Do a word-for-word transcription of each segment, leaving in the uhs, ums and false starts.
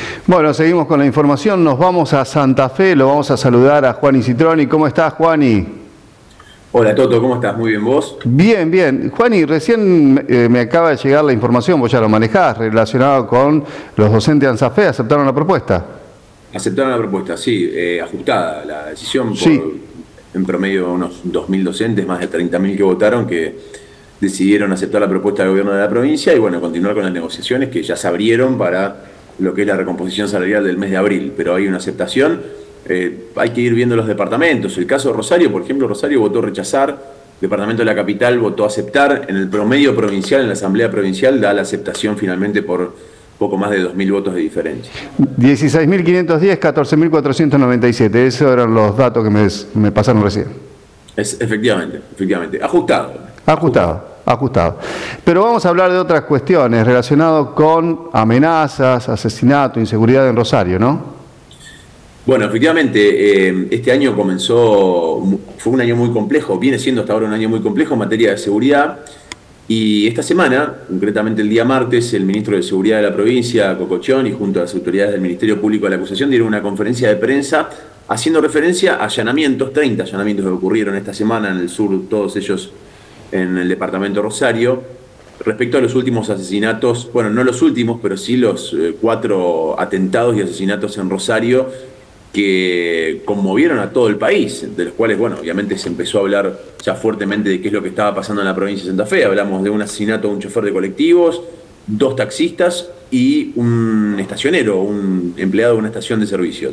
Bueno, seguimos con la información, nos vamos a Santa Fe, lo vamos a saludar a Juani Citroni. ¿Cómo estás, Juani? Hola Toto, ¿cómo estás? Muy bien, ¿vos? Bien, bien. Juani, recién eh, me acaba de llegar la información, vos ya lo manejás, relacionado con los docentes de ANSAFE, ¿aceptaron la propuesta? Aceptaron la propuesta, sí, eh, ajustada la decisión por Sí. en promedio unos dos mil docentes, más de treinta mil que votaron, que decidieron aceptar la propuesta del gobierno de la provincia y bueno, continuar con las negociaciones que ya se abrieron para lo que es la recomposición salarial del mes de abril, pero hay una aceptación. Eh, hay que ir viendo los departamentos. El caso de Rosario, por ejemplo, Rosario votó rechazar, el departamento de la capital votó aceptar, en el promedio provincial, en la asamblea provincial, da la aceptación finalmente por poco más de dos mil votos de diferencia. dieciséis mil quinientos diez, catorce mil cuatrocientos noventa y siete, esos eran los datos que me, me pasaron recién. Es, efectivamente, efectivamente, ajustado. Ajustado, ajustado. Pero vamos a hablar de otras cuestiones relacionadas con amenazas, asesinato, inseguridad en Rosario, ¿no? Bueno, efectivamente, eh, este año comenzó, fue un año muy complejo, viene siendo hasta ahora un año muy complejo en materia de seguridad, y esta semana, concretamente el día martes, el ministro de Seguridad de la provincia, Cocochón, y junto a las autoridades del Ministerio Público de la Acusación dieron una conferencia de prensa haciendo referencia a allanamientos, treinta allanamientos que ocurrieron esta semana en el sur, todos ellos en el departamento de Rosario, respecto a los últimos asesinatos, bueno, no los últimos, pero sí los eh, cuatro atentados y asesinatos en Rosario que conmovieron a todo el país, de los cuales, bueno, obviamente se empezó a hablar ya fuertemente de qué es lo que estaba pasando en la provincia de Santa Fe. Hablamos de un asesinato de un chofer de colectivos, dos taxistas y un estacionero, un empleado de una estación de servicios.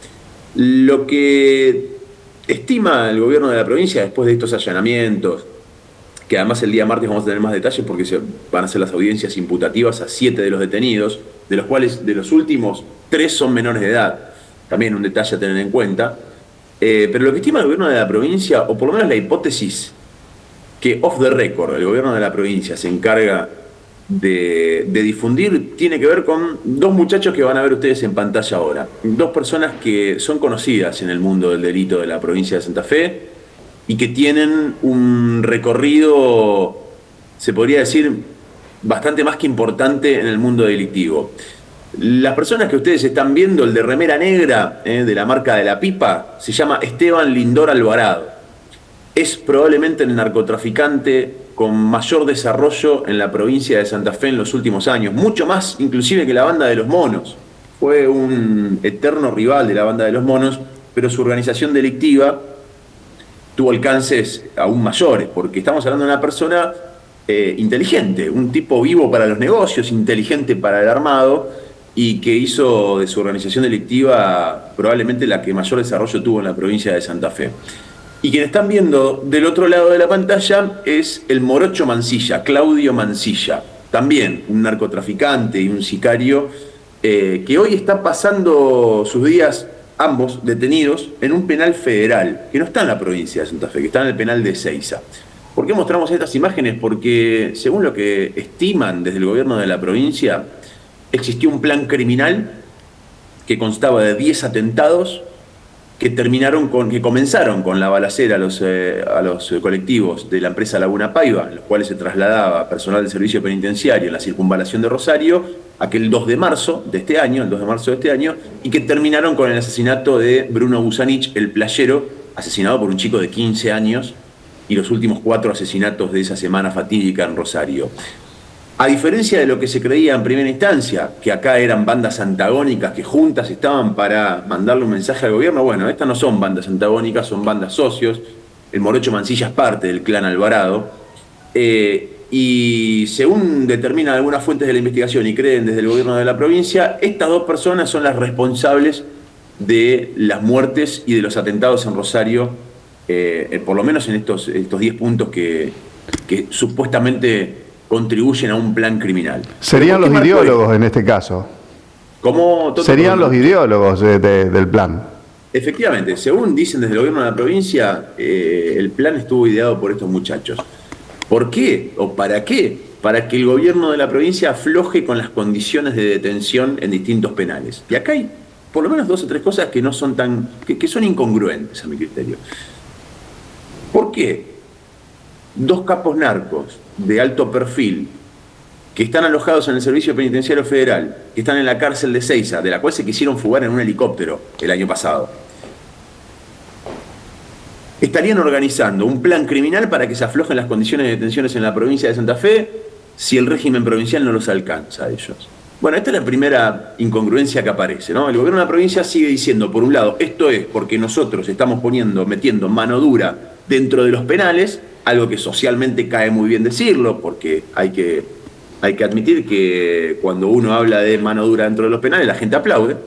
Lo que estima el gobierno de la provincia después de estos allanamientos, que además el día martes vamos a tener más detalles porque se van a hacer las audiencias imputativas a siete de los detenidos, de los cuales de los últimos tres son menores de edad. También un detalle a tener en cuenta. Eh, pero lo que estima el gobierno de la provincia, o por lo menos la hipótesis que off the record el gobierno de la provincia se encarga de, de difundir, tiene que ver con dos muchachos que van a ver ustedes en pantalla ahora. Dos personas que son conocidas en el mundo del delito de la provincia de Santa Fe y que tienen un recorrido, se podría decir, bastante más que importante en el mundo delictivo. Las personas que ustedes están viendo, el de remera negra, eh, de la marca de la pipa, se llama Esteban Lindor Alvarado. Es probablemente el narcotraficante con mayor desarrollo en la provincia de Santa Fe en los últimos años, mucho más inclusive que la banda de los monos. Fue un eterno rival de la banda de los monos, pero su organización delictiva tuvo alcances aún mayores, porque estamos hablando de una persona eh, inteligente, un tipo vivo para los negocios, inteligente para el armado, y que hizo de su organización delictiva probablemente la que mayor desarrollo tuvo en la provincia de Santa Fe. Y quien están viendo del otro lado de la pantalla es el morocho Mansilla, Claudio Mansilla, también un narcotraficante y un sicario eh, que hoy está pasando sus días, ambos detenidos, en un penal federal, que no está en la provincia de Santa Fe, que está en el penal de Ezeiza. ¿Por qué mostramos estas imágenes? Porque según lo que estiman desde el gobierno de la provincia, existió un plan criminal que constaba de diez atentados que terminaron con, que comenzaron con la balacera a los, eh, a los colectivos de la empresa Laguna Paiva, en los cuales se trasladaba personal del servicio penitenciario en la circunvalación de Rosario, aquel dos de marzo de este año, el dos de marzo de este año, y que terminaron con el asesinato de Bruno Busanich, el playero, asesinado por un chico de quince años, y los últimos cuatro asesinatos de esa semana fatídica en Rosario. A diferencia de lo que se creía en primera instancia, que acá eran bandas antagónicas que juntas estaban para mandarle un mensaje al gobierno, bueno, estas no son bandas antagónicas, son bandas socios. El morocho Mansilla es parte del clan Alvarado. Eh, y según determinan algunas fuentes de la investigación y creen desde el gobierno de la provincia, estas dos personas son las responsables de las muertes y de los atentados en Rosario, eh, por lo menos en estos, estos diez puntos que, que supuestamente contribuyen a un plan criminal. Serían los ideólogos en este caso. ¿Cómo? Serían los ideólogos de, de, del plan. Efectivamente, según dicen desde el gobierno de la provincia, eh, el plan estuvo ideado por estos muchachos. ¿Por qué? ¿O para qué? Para que el gobierno de la provincia afloje con las condiciones de detención en distintos penales. Y acá hay por lo menos dos o tres cosas que no son tan, que, que son incongruentes a mi criterio. ¿Por qué dos capos narcos de alto perfil que están alojados en el Servicio Penitenciario Federal, que están en la cárcel de Seiza, de la cual se quisieron fugar en un helicóptero el año pasado, estarían organizando un plan criminal para que se aflojen las condiciones de detenciones en la provincia de Santa Fe si el régimen provincial no los alcanza a ellos. Bueno, esta es la primera incongruencia que aparece, ¿no? El gobierno de la provincia sigue diciendo, por un lado, esto es porque nosotros estamos poniendo, metiendo mano dura dentro de los penales, algo que socialmente cae muy bien decirlo, porque hay que, hay que admitir que cuando uno habla de mano dura dentro de los penales, la gente aplaude.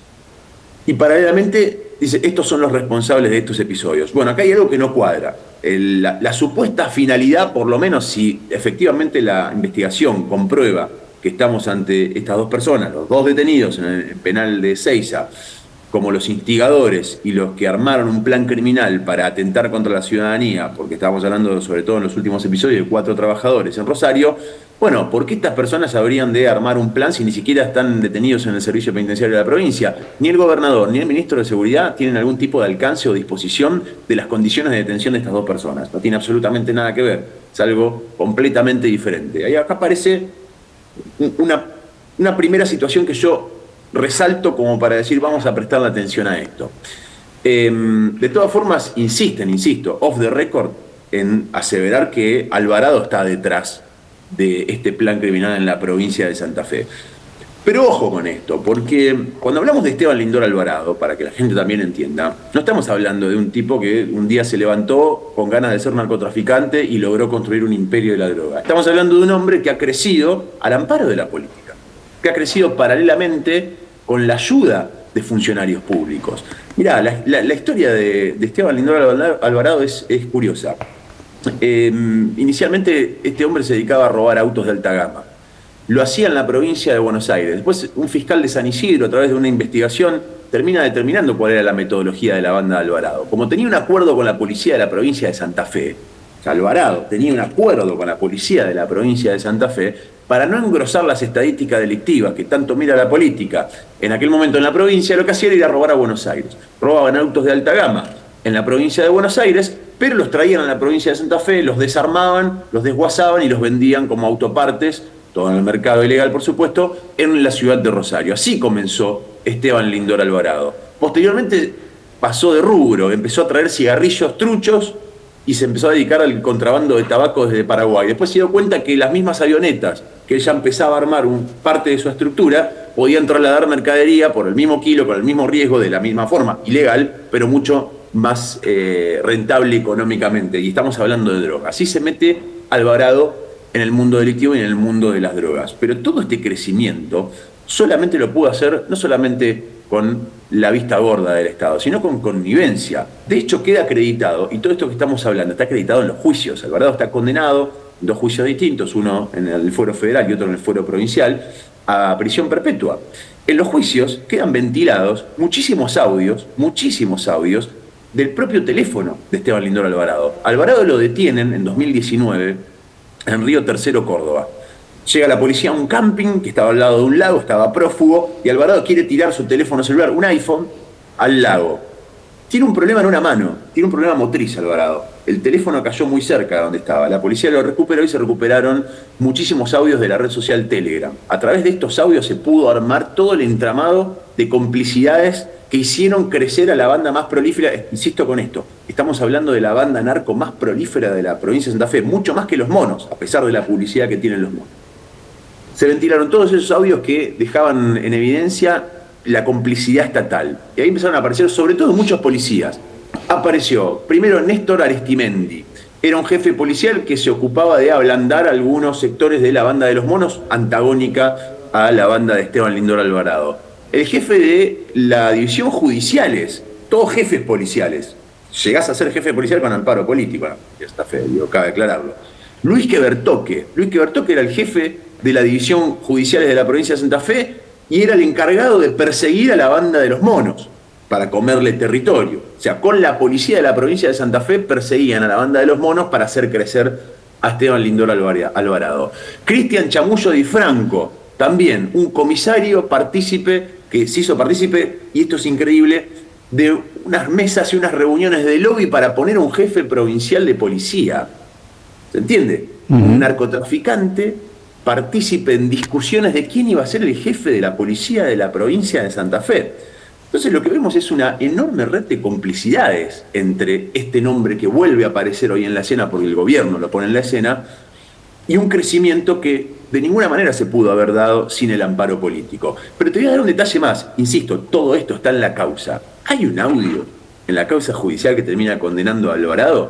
Y paralelamente dice, estos son los responsables de estos episodios. Bueno, acá hay algo que no cuadra. El, la, la supuesta finalidad, por lo menos si efectivamente la investigación comprueba que estamos ante estas dos personas, los dos detenidos en el penal de Seiza, como los instigadores y los que armaron un plan criminal para atentar contra la ciudadanía, porque estábamos hablando sobre todo en los últimos episodios de cuatro trabajadores en Rosario, bueno, ¿por qué estas personas habrían de armar un plan si ni siquiera están detenidos en el servicio penitenciario de la provincia? Ni el gobernador ni el ministro de Seguridad tienen algún tipo de alcance o disposición de las condiciones de detención de estas dos personas. No tiene absolutamente nada que ver, es algo completamente diferente. Ahí acá aparece Una, una primera situación que yo resalto como para decir vamos a prestarle atención a esto. Eh, de todas formas, insisten, insisto, off the record, en aseverar que Alvarado está detrás de este plan criminal en la provincia de Santa Fe. Pero ojo con esto, porque cuando hablamos de Esteban Lindor Alvarado, para que la gente también entienda, no estamos hablando de un tipo que un día se levantó con ganas de ser narcotraficante y logró construir un imperio de la droga. Estamos hablando de un hombre que ha crecido al amparo de la política, que ha crecido paralelamente con la ayuda de funcionarios públicos. Mirá, la, la, la historia de, de Esteban Lindor Alvarado es, es curiosa. Eh, inicialmente este hombre se dedicaba a robar autos de alta gama. Lo hacía en la provincia de Buenos Aires. Después un fiscal de San Isidro, a través de una investigación, termina determinando cuál era la metodología de la banda de Alvarado. Como tenía un acuerdo con la policía de la provincia de Santa Fe, Alvarado tenía un acuerdo con la policía de la provincia de Santa Fe para no engrosar las estadísticas delictivas que tanto mira la política. En aquel momento en la provincia lo que hacía era ir a robar a Buenos Aires. Robaban autos de alta gama en la provincia de Buenos Aires, pero los traían a la provincia de Santa Fe, los desarmaban, los desguazaban y los vendían como autopartes, todo en el mercado ilegal, por supuesto, en la ciudad de Rosario. Así comenzó Esteban Lindor Alvarado. Posteriormente pasó de rubro, empezó a traer cigarrillos truchos y se empezó a dedicar al contrabando de tabaco desde Paraguay. Después se dio cuenta que las mismas avionetas que él ya empezaba a armar un, parte de su estructura podían trasladar mercadería por el mismo kilo, con el mismo riesgo, de la misma forma, ilegal, pero mucho más eh, rentable económicamente. Y estamos hablando de droga. Así se mete Alvarado en el mundo delictivo y en el mundo de las drogas. Pero todo este crecimiento solamente lo pudo hacer, no solamente con la vista gorda del Estado, sino con connivencia. De hecho, queda acreditado, y todo esto que estamos hablando está acreditado en los juicios. Alvarado está condenado en dos juicios distintos, uno en el fuero federal y otro en el fuero provincial, a prisión perpetua. En los juicios quedan ventilados muchísimos audios, muchísimos audios del propio teléfono de Esteban Lindor Alvarado. Alvarado lo detienen en dos mil diecinueve en Río Tercero, Córdoba. Llega la policía a un camping que estaba al lado de un lago, estaba prófugo, y Alvarado quiere tirar su teléfono celular, un iPhone, al lago. Tiene un problema en una mano, tiene un problema motriz Alvarado. El teléfono cayó muy cerca de donde estaba. La policía lo recuperó y se recuperaron muchísimos audios de la red social Telegram. A través de estos audios se pudo armar todo el entramado de complicidades que hicieron crecer a la banda más prolífera. Insisto con esto, estamos hablando de la banda narco más prolífera de la provincia de Santa Fe, mucho más que los monos, a pesar de la publicidad que tienen los monos. Se ventilaron todos esos audios que dejaban en evidencia la complicidad estatal. Y ahí empezaron a aparecer, sobre todo, muchos policías. Apareció primero Néstor Aristimendi. Era un jefe policial que se ocupaba de ablandar algunos sectores de la banda de los monos, antagónica a la banda de Esteban Lindor Alvarado. El jefe de la división judiciales, todos jefes policiales. Llegás a ser jefe policial con amparo político, no, está feo, digo, cabe aclararlo. Luis Quebertoque. Luis Quebertoque era el jefe de la división judiciales de la provincia de Santa Fe y era el encargado de perseguir a la banda de los monos para comerle territorio. O sea, con la policía de la provincia de Santa Fe perseguían a la banda de los monos para hacer crecer a Esteban Lindor Alvarado. Cristian Chamullo Di Franco, también un comisario partícipe, que se hizo partícipe, y esto es increíble, de unas mesas y unas reuniones de lobby para poner un jefe provincial de policía. ¿Se entiende? Uh-huh. Un narcotraficante partícipe en discusiones de quién iba a ser el jefe de la policía de la provincia de Santa Fe. Entonces lo que vemos es una enorme red de complicidades entre este nombre que vuelve a aparecer hoy en la escena porque el gobierno lo pone en la escena, y un crecimiento que de ninguna manera se pudo haber dado sin el amparo político. Pero te voy a dar un detalle más. Insisto, todo esto está en la causa. Hay un audio en la causa judicial que termina condenando a Alvarado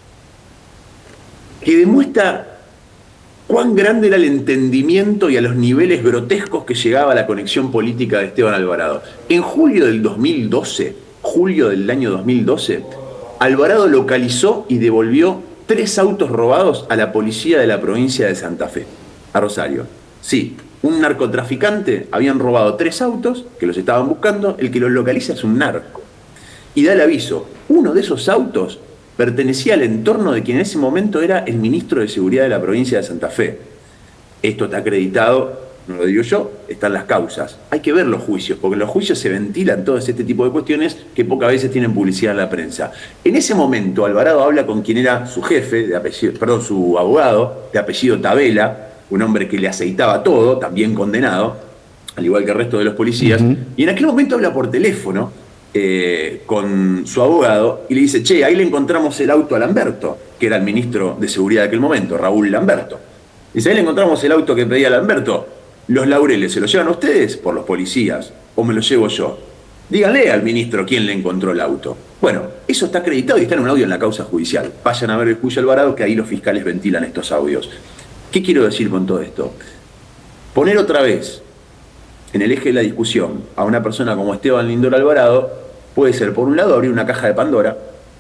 que demuestra cuán grande era el entendimiento y a los niveles grotescos que llegaba la conexión política de Esteban Alvarado. En julio del dos mil doce, julio del año dos mil doce, Alvarado localizó y devolvió tres autos robados a la policía de la provincia de Santa Fe, a Rosario. Sí, un narcotraficante habían robado tres autos que los estaban buscando, el que los localiza es un narco. Y da el aviso, uno de esos autos pertenecía al entorno de quien en ese momento era el ministro de Seguridad de la provincia de Santa Fe. Esto está acreditado, no lo digo yo, están las causas. Hay que ver los juicios, porque en los juicios se ventilan todo este tipo de cuestiones que pocas veces tienen publicidad en la prensa. En ese momento Alvarado habla con quien era su jefe, de apellido, perdón, su abogado, de apellido Tabela, un hombre que le aceitaba todo, también condenado, al igual que el resto de los policías, uh-huh. y en aquel momento habla por teléfono Eh, con su abogado y le dice, che, ahí le encontramos el auto a Lamberto, que era el ministro de Seguridad de aquel momento, Raúl Lamberto. Dice, ahí le encontramos el auto que pedía Lamberto. ¿Los laureles se los llevan ustedes por los policías o me los llevo yo? Díganle al ministro quién le encontró el auto. Bueno, eso está acreditado y está en un audio en la causa judicial. Vayan a ver el juicio Alvarado, que ahí los fiscales ventilan estos audios. ¿Qué quiero decir con todo esto? Poner otra vez en el eje de la discusión a una persona como Esteban Lindor Alvarado puede ser, por un lado, abrir una caja de Pandora,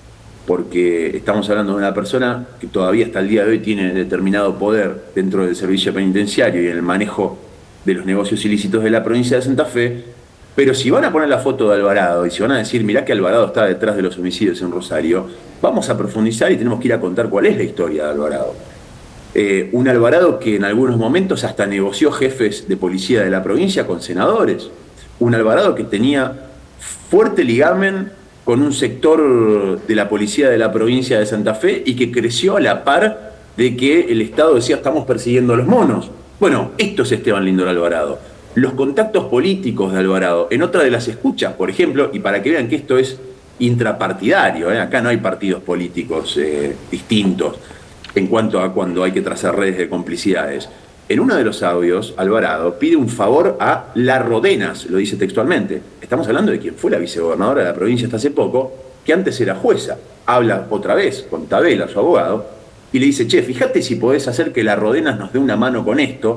porque estamos hablando de una persona que todavía hasta el día de hoy tiene determinado poder dentro del servicio penitenciario y en el manejo de los negocios ilícitos de la provincia de Santa Fe, pero si van a poner la foto de Alvarado y si van a decir, mirá que Alvarado está detrás de los homicidios en Rosario, vamos a profundizar y tenemos que ir a contar cuál es la historia de Alvarado. Eh, un Alvarado que en algunos momentos hasta negoció jefes de policía de la provincia con senadores. Un Alvarado que tenía fuerte ligamen con un sector de la policía de la provincia de Santa Fe y que creció a la par de que el Estado decía estamos persiguiendo a los monos. Bueno, esto es Esteban Lindor Alvarado. Los contactos políticos de Alvarado, en otra de las escuchas, por ejemplo, y para que vean que esto es intrapartidario, ¿eh? Acá no hay partidos políticos eh, distintos en cuanto a cuando hay que trazar redes de complicidades. En uno de los audios, Alvarado pide un favor a La Rodenas, lo dice textualmente. Estamos hablando de quien fue la vicegobernadora de la provincia hasta hace poco, que antes era jueza. Habla otra vez con Tabela, su abogado, y le dice, che, fíjate si podés hacer que La Rodenas nos dé una mano con esto.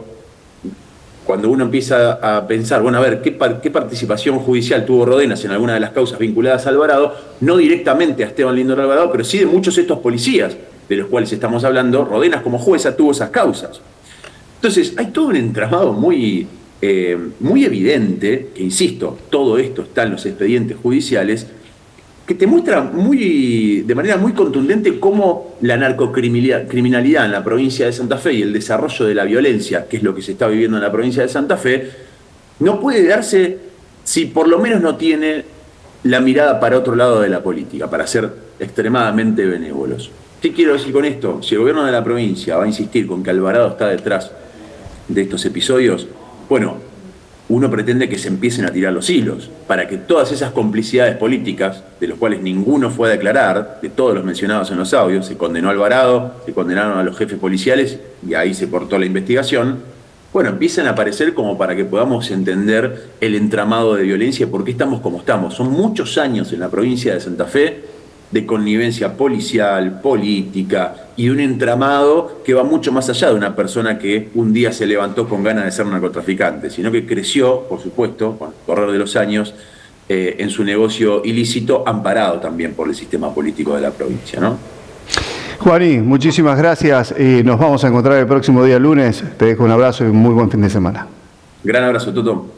Cuando uno empieza a pensar, bueno, a ver, ¿qué, par qué participación judicial tuvo Rodenas en alguna de las causas vinculadas a Alvarado? No directamente a Esteban Lindor Alvarado, pero sí de muchos de estos policías de los cuales estamos hablando. Rodenas como jueza tuvo esas causas. Entonces, hay todo un entramado muy, eh, muy evidente, que insisto, todo esto está en los expedientes judiciales, que te muestra muy, de manera muy contundente cómo la narcocriminalidad en la provincia de Santa Fe y el desarrollo de la violencia, que es lo que se está viviendo en la provincia de Santa Fe, no puede darse si por lo menos no tiene la mirada para otro lado de la política, para ser extremadamente benévolos. ¿Qué quiero decir con esto? Si el gobierno de la provincia va a insistir con que Alvarado está detrás de estos episodios, bueno, uno pretende que se empiecen a tirar los hilos, para que todas esas complicidades políticas, de los cuales ninguno fue a declarar, de todos los mencionados en los audios, se condenó a Alvarado, se condenaron a los jefes policiales, y ahí se cortó la investigación, bueno, empiezan a aparecer como para que podamos entender el entramado de violencia y por qué estamos como estamos. Son muchos años en la provincia de Santa Fe de connivencia policial, política y de un entramado que va mucho más allá de una persona que un día se levantó con ganas de ser narcotraficante, sino que creció, por supuesto, con el correr de los años, eh, en su negocio ilícito, amparado también por el sistema político de la provincia, ¿no? Juaní, muchísimas gracias y nos vamos a encontrar el próximo día lunes. Te dejo un abrazo y un muy buen fin de semana. Gran abrazo, Toto.